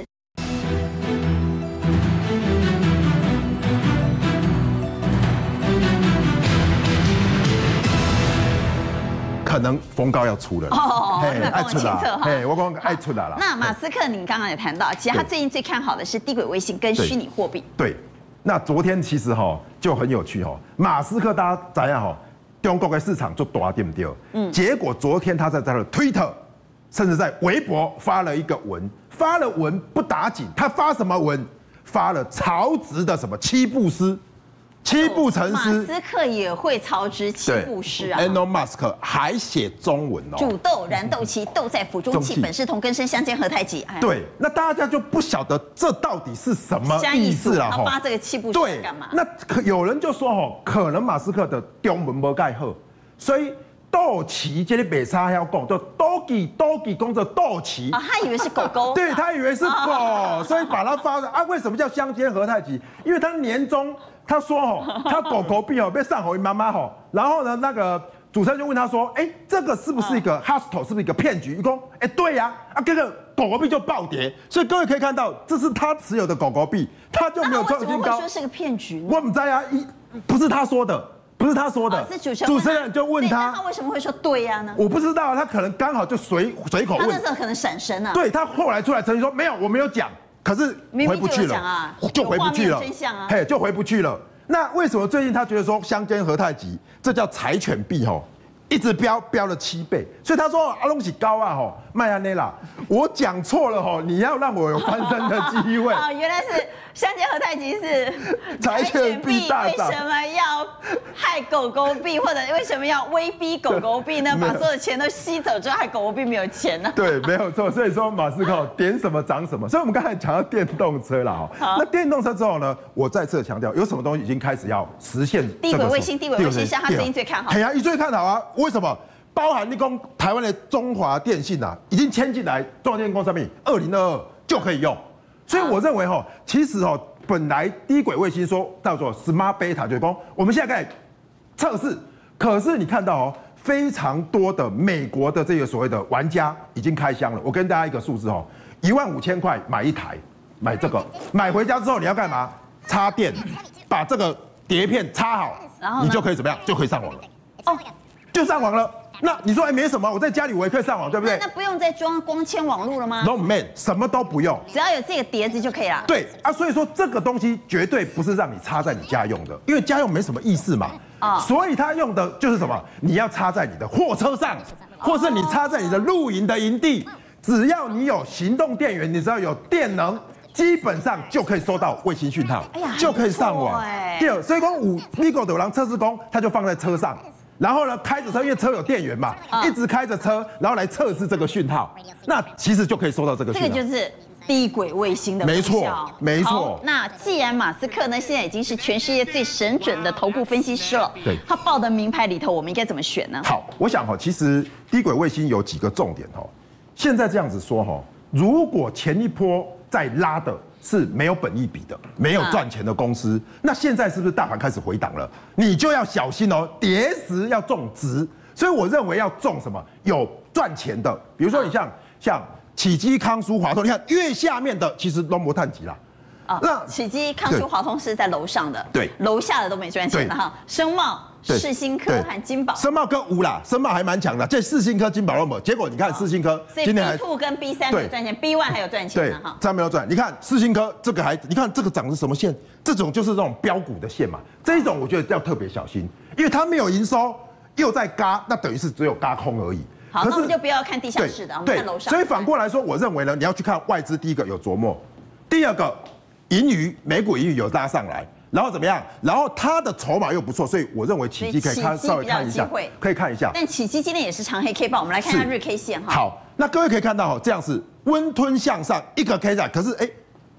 可能风高要出了哦，那爱出啦， 嘿，我刚刚爱出来了。 那马斯克，您刚刚也谈到，其实他最近最看好的是低轨卫星跟虚拟货币。 对，那昨天其实哈就很有趣哈，马斯克大家怎样哈？中国的市场就大，对不对？嗯。结果昨天他在他的 Twitter， 甚至在微博发了一个文，发了文不打紧，他发什么文？发了曹植的什么七步诗，七步成诗。 马斯克也会曹植七步诗啊。 Elon Musk 还写中文哦。 煮豆燃豆萁，豆在釜中泣，本是同根生，相煎何太急。 对，那大家就不晓得这到底是什么意思了哈。他发这个七步诗干嘛？ 那可有人就说哦，可能马斯克的中文没盖好，所以豆萁这里北沙要讲，就豆萁豆萁讲着豆萁啊，他以为是狗狗， 对他以为是狗，所以把它发的啊。为什么叫相煎何太急？因为他年终他说哦，他狗狗病哦被上回妈妈吼，然后呢那个。主持人就问他说：“哎，这个是不是一个 hustle， 是不是一个骗局？”一共哎，对呀，啊，这个狗狗币就暴跌，所以各位可以看到，这是他持有的狗狗币，他就没有创新高。 为什么会说是个骗局呢？ 我不知道呀，一不是他说的，不是他说的， 是主持人。 主持人就问他， 他为什么会说对呀呢？ 我不知道，他可能刚好就随随口问。 他那时候可能闪神啊。 对他后来出来澄清说没有，我没有讲，可是回不去了，就回不去了， 真相啊， 嘿，就回不去了。那为什么最近他觉得说相煎何太急？这叫柴犬币吼。一直飙飙了七倍，所以他说阿龙是高啊吼，麦安内拉，我讲错了吼，你要让我有翻身的机会。 哦，原来是相煎何太急是柴犬币大涨， 为什么要害狗狗币，或者为什么要威逼狗狗币呢？把所有的钱都吸走之后，害狗狗币没有钱呢？ 对，没有错。所以说马斯克点什么涨什么。所以我们刚才讲到电动车了哈，那电动车之后呢，我再次强调，有什么东西已经开始要实现低轨卫星，低轨卫星是他最近最看好。 哎呀，一最看好啊。为什么？包含你讲台湾的中华电信啊，已经签进来，中华电信公司上面二零二二就可以用。所以我认为哈，其实哈，本来低轨卫星说叫做 Smart Beta， 就是说我们现在开始测试，可是你看到哦，非常多的美国的这个所谓的玩家已经开箱了。我跟大家一个数字哦，一万五千块买一台，买这个，买回家之后你要干嘛？插电，把这个碟片插好，然后你就可以怎么样？就可以上网了。哦，就上网了。那你说哎没什么，我在家里我也可以上网，对不对？ 那不用再装光纤网路了吗 ？No man， 什么都不用， 只要有这个碟子就可以了。 对啊，所以说这个东西绝对不是让你插在你家用的，因为家用没什么意思嘛。啊，所以它用的就是什么？你要插在你的货车上，或是你插在你的露营的营地，只要你有行动电源，你只要有电能。基本上就可以收到卫星讯号，哎呀，就可以上网。第二，所以讲五 Vigo 的人测试工，他就放在车上，然后呢开着车，因为车有电源嘛，一直开着车，然后来测试这个讯号，那其实就可以收到这个讯号。 这个就是低轨卫星的没错，没错。 那既然马斯克呢，现在已经是全世界最神准的头部分析师了， 对， 他报的名牌里头，我们应该怎么选呢？ 好，我想哈，其实低轨卫星有几个重点哈。现在这样子说哈，如果前一波在拉的是没有本益比的、没有赚钱的公司，那现在是不是大盘开始回档了？你就要小心哦，跌时要重值。所以我认为要重什么有赚钱的，比如说你像像启基、康舒、华通，你看越下面的其实都没探底啦。 啊，那启基、康舒、华通是在楼上的， 对， 楼下的都没赚钱的哈。生茂、世新科和金宝， 生茂跟无啦，生茂还蛮强的，这世新科、金宝都没有。结果你看世新科今年还 B two 跟 B 三没有赚钱 ，B one 还有赚钱呢哈。 这没有赚，你看世新科这个还，你看这个涨是什么线？这种就是这种标股的线嘛。这一种我觉得要特别小心，因为它没有营收，又在嘎，那等于是只有嘎空而已。 好，那我们就不要看地下室的，我们看楼上。 所以反过来说，我认为呢，你要去看外资，第一个有琢磨，第二个。盈余美股盈余有拉上来，然后怎么样？然后它的筹码又不错，所以我认为启基可以看稍微看一下，可以看一下。 但启基今天也是长黑 K 棒，我们来看看日 K 线哈。 好，那各位可以看到哈，这样是温吞向上一个 K 线，可是哎，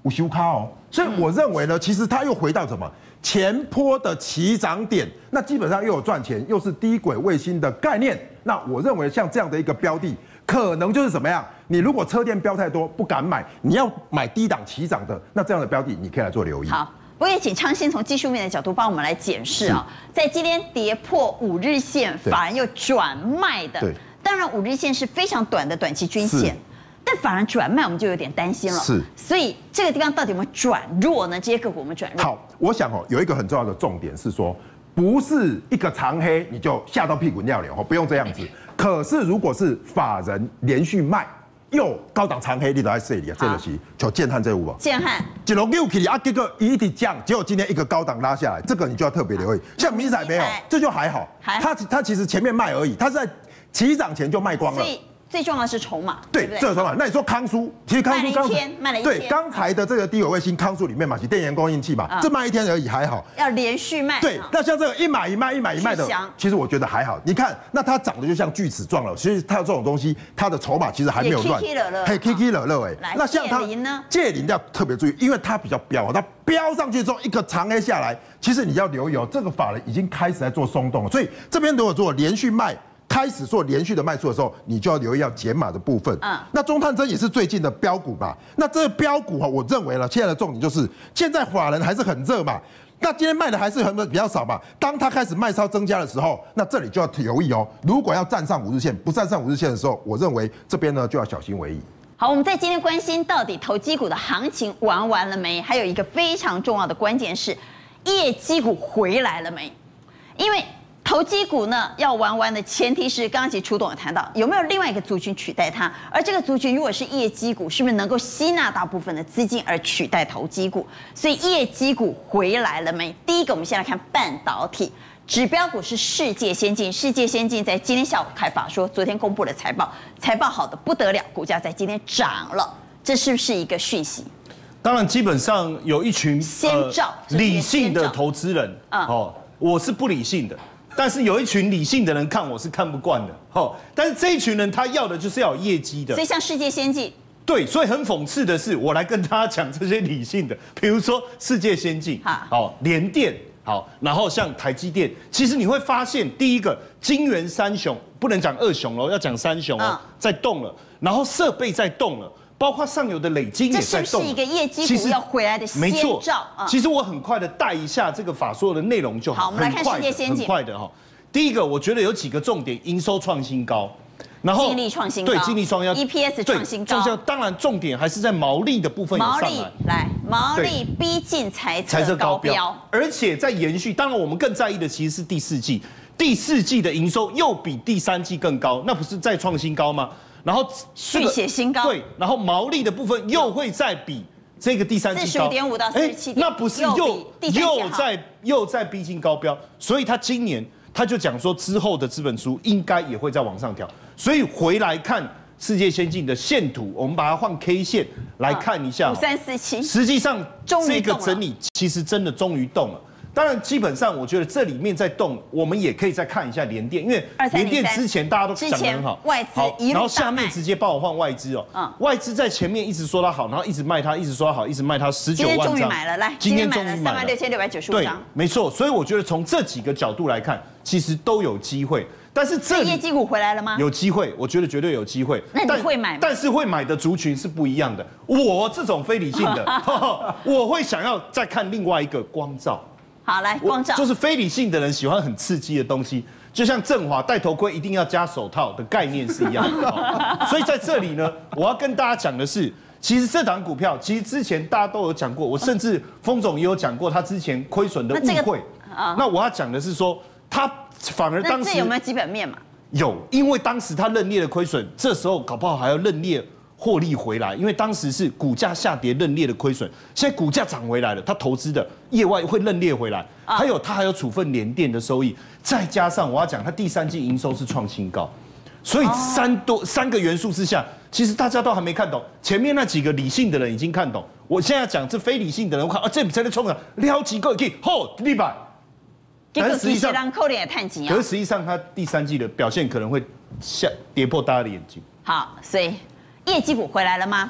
五休卡哦。所以我认为呢，其实它又回到什么前波的起涨点，那基本上又有赚钱，又是低轨卫星的概念。那我认为像这样的一个标的，可能就是怎么样？你如果车电标太多不敢买，你要买低档起涨的，那这样的标的你可以来做留意。 好。我也请昌兴从技术面的角度帮我们来检视啊，在今天跌破五日线，法人又转卖的。 对， 当然五日线是非常短的短期均线，但法人转卖我们就有点担心了。 是， 所以这个地方到底有没有转弱呢？这些个股我们转弱。 好，我想哦，有一个很重要的重点是说，不是一个长黑你就吓到屁滚尿流哦，不用这样子。可是如果是法人连续卖。又高档长黑，你都在这里啊，这个是就建汉这屋吧。 建汉一路六起啊，结果一直降，结果今天一个高档拉下来，这个你就要特别留意。像迷彩没有，这就还好，它它其实前面卖而已，它是在起涨前就卖光了。 最重要的是筹码， 对，这个筹码。那你说康舒，其实康舒刚对刚才的这个低轨卫星康舒里面嘛，是电源供应器嘛，这卖一天而已还好。 要连续卖。 对，那像这个一买一卖一买一卖的，其实我觉得还好。你看，那它长得就像锯齿状了，其实它这种东西，它的筹码其实还没有乱， 嘿 ，K K 了了哎。 那像它呢？ 借零要特别注意，因为它比较飙，它飙上去之后一个长 A 下来，其实你要留意哦，这个法人已经开始在做松动了，所以这边如果做连续卖。开始做连续的卖出的时候，你就要留意要减码的部分。嗯，那中探针也是最近的标股嘛。那这个标股哈，我认为了，现在的重点就是现在法人还是很热嘛。那今天卖的还是很比较少嘛。当它开始卖超增加的时候，那这里就要留意哦。如果要站上五日线，不站上五日线的时候，我认为这边呢就要小心为宜。 好，我们在今天关心到底投机股的行情玩完了没？还有一个非常重要的关键是，业绩股回来了没？因为投机股呢要玩完的前提是，刚刚其实楚董有谈到，有没有另外一个族群取代它？而这个族群如果是业绩股，是不是能够吸纳大部分的资金而取代投机股？所以业绩股回来了没？第一个，我们先来看半导体指标股是世界先进，世界先进在今天下午开法说，昨天公布了财报，财报好的不得了，股价在今天涨了，这是不是一个讯息？ 当然，基本上有一群先兆、 呃、理性的投资人，嗯、哦，我是不理性的。但是有一群理性的人看我是看不惯的，哦，但是这一群人他要的就是要有业绩的， 所以像世界先进， 对，所以很讽刺的是，我来跟大家讲这些理性的，比如说世界先进，好，联电，好，然后像台积电，其实你会发现，第一个晶圆三雄不能讲二雄哦，要讲三雄哦，在动了，然后设备在动了。包括上游的累积也在动， 这是不是一个业绩股要回来的先兆？ 其实我很快的带一下这个法说的内容就好。 好，我们来看世界先进。 很快的哈，第一个我觉得有几个重点，营收创新高， 然后净利创新高， 对，净利创新高 ，E P S 创新高。 当然重点还是在毛利的部分有上来。 毛利来，毛利逼近财测高标， 而且在延续。当然我们更在意的其实是第四季，第四季的营收又比第三季更高，那不是再创新高吗？然后续写新高， 对，然后毛利的部分又会再比这个第三季高， 四十五点五到四十七点， 那不是又又在又在逼近高标，所以他今年他就讲说之后的资本支出应该也会再往上调，所以回来看世界先进的线图，我们把它换 K 线来看一下， 五三四七， 实际上这个整理其实真的终于动了。当然，基本上我觉得这里面在动，我们也可以再看一下联电，因为联电之前大家都讲得很好， 外资一路然后下面直接帮我换外资哦，嗯，外资在前面一直说它好，然后一直卖它，一直说它好，一直卖它十九万张， 今天终于买了，来， 今天终于买了三万六千六百九十五张， 对，没错，所以我觉得从这几个角度来看，其实都有机会。但是这业绩股回来了吗？ 有机会，我觉得绝对有机会。 那你会买吗？ 但是会买的族群是不一样的。我这种非理性的，我会想要再看另外一个光罩。 好，来光罩， 就是非理性的人喜欢很刺激的东西，就像振华戴头盔一定要加手套的概念是一样的。所以在这里呢，我要跟大家讲的是，其实这档股票，其实之前大家都有讲过，我甚至封总也有讲过他之前亏损的误会。那我要讲的是说，他反而当时这有没有基本面嘛？ 有，因为当时他认列的亏损，这时候搞不好还要认列获利回来，因为当时是股价下跌认列的亏损，现在股价涨回来了，他投资的业外会认列回来，还有他还有处分联电的收益，再加上我要讲他第三季营收是创新高，所以三多三个元素之下，其实大家都还没看懂，前面那几个理性的人已经看懂，我现在讲这非理性的人，我看啊这比才在冲啊，撩几个可以吼立板， 但是实际上扣脸也探级啊， 可是实际上他第三季的表现可能会下跌破大家的眼睛。 好，所以。业绩股回来了吗？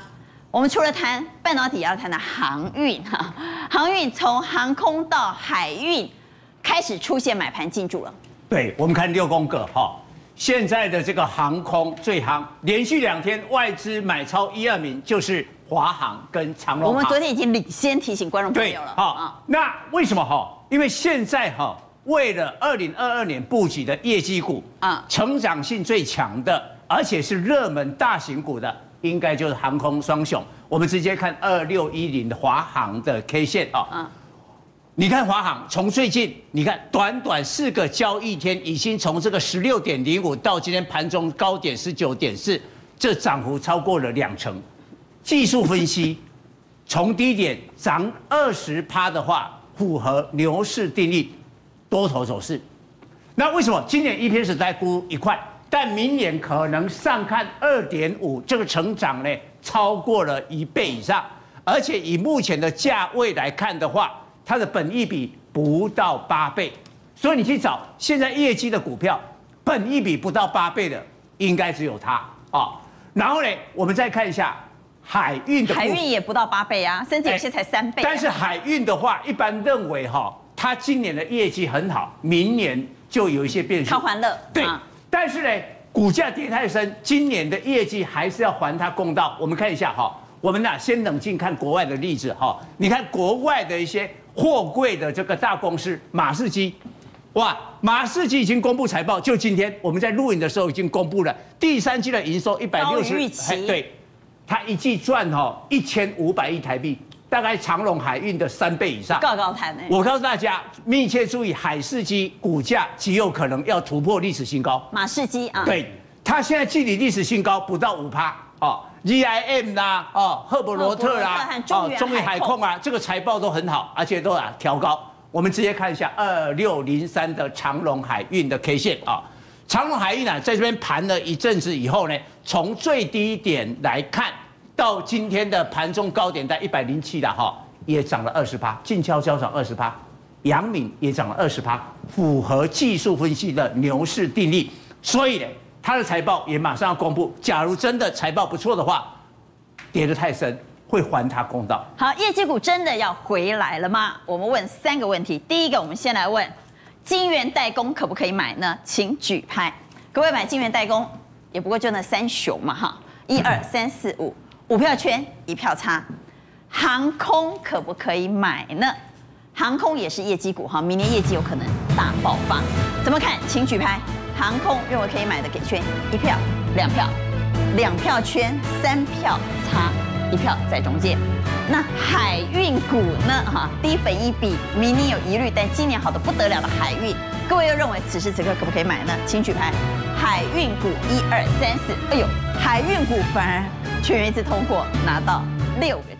我们除了谈半导体，也要谈谈航运哈。航运从航空到海运开始出现买盘进驻了。 对，我们看六宫格哈，现在的这个航空最夯，连续两天外资买超一二名，就是华航跟长荣航。 我们昨天已经领先提醒观众朋友了。 好，那为什么哈？因为现在哈，为了二零二二年布局的业绩股啊，成长性最强的，而且是热门大型股的，应该就是航空双雄。我们直接看二六一零的华航的 K 线啊。嗯。你看华航从最近，你看短短四个交易天，已经从这个十六点零五到今天盘中高点十九点四，这涨幅超过了两成。技术分析，从低点涨二十趴的话，符合牛市定律，多头走势。那为什么今年 E P S 在估一块，但明年可能上看二点五，这个成长呢超过了一倍以上，而且以目前的价位来看的话，它的本益比不到八倍，所以你去找现在业绩的股票，本益比不到八倍的，应该只有它啊。然后呢，我们再看一下海运的， 海运也不到八倍啊，甚至有些才三倍、啊。 但是海运的话，一般认为哈，它今年的业绩很好，明年就有一些变数。 靠欢乐。 对，啊、但是呢，股价跌太深，今年的业绩还是要还它公道。我们看一下哈，我们呢先冷静看国外的例子哈，你看国外的一些货柜的这个大公司马士基，哇，马士基已经公布财报，就今天我们在录影的时候已经公布了第三季的营收一百六十，对，它一季赚哈一千五百亿台币，大概长荣海运的三倍以上。 高高谈呢。 我告诉大家，密切注意海士基股价极有可能要突破历史新高。 马士基啊， 对，它现在距离历史新高不到五趴哦。G I M 啦，哦，赫伯罗特啦，哦，中远海控啊，这个财报都很好，而且都啊调高。我们直接看一下二六零三的长荣海运的 K 线啊，长荣海运啊，在这边盘了一阵子以后呢，从最低点来看到今天的盘中高点在一百零七了哈，也涨了二十趴，静悄悄涨二十趴，阳明也涨了二十趴，符合技术分析的牛市定律，所以呢。它的财报也马上要公布，假如真的财报不错的话，跌得太深会还它公道。 好，业绩股真的要回来了吗？我们问三个问题。第一个，我们先来问晶圆代工可不可以买呢？请举牌。各位买晶圆代工，也不过就那三雄嘛哈，一二三四五，五票圈一票差。航空可不可以买呢？航空也是业绩股哈，明年业绩有可能大爆发。怎么看？请举牌。航空认为可以买的给圈一票、两票、两票圈、三票差，一票在中间。那海运股呢？哈，低本益比，明年有疑虑，但今年好的不得了的海运，各位又认为此时此刻可不可以买呢？请举牌。海运股一二三四，哎呦，海运股反而全员一次通过拿到六个。